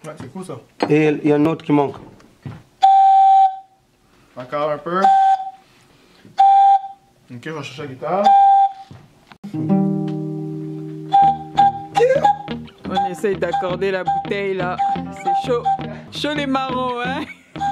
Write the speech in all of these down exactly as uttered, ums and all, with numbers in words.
Ouais, c'est cool ça. Et il y a une autre qui manque. Encore un peu. Ok, je vais chercher la guitare. On essaye d'accorder la bouteille là. C'est chaud. Chaud les marrons, hein?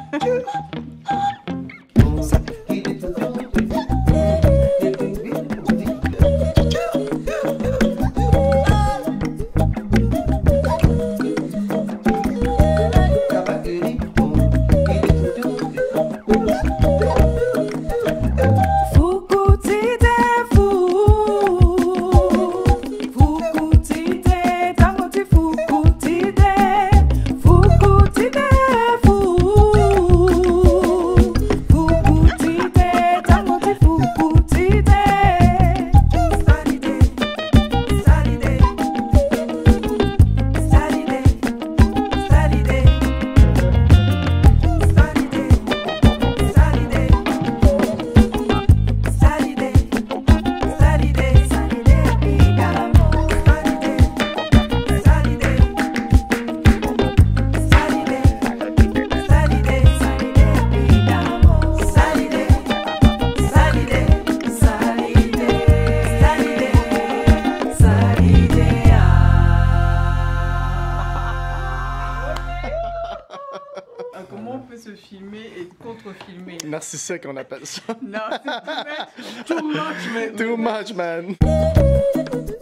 Comment on peut se filmer et contre-filmer? Narcissique, on appelle ça. Non, c'est too much. Too much, man. Too much, man.